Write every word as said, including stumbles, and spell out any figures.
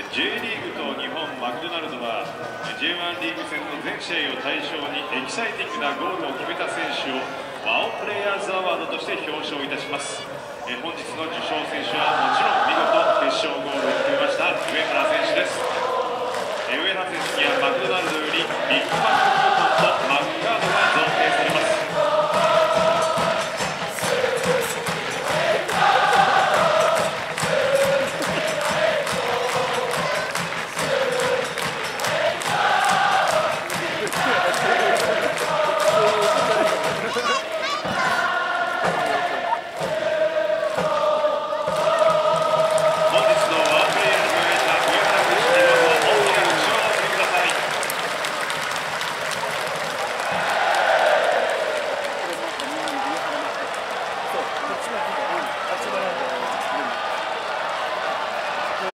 ジェイ リーグと日本マクドナルドは ジェイワン リーグ戦の全試合を対象にエキサイティングなゴールを決めた選手をワオプレイヤーズアワードとして表彰いたします。え本日の受賞選手はもちろん見事決勝ゴールを決めました上原選手です。え上原選手にはマクドナルドよりビッグマッククーポンとマックカードが贈呈されます。 こ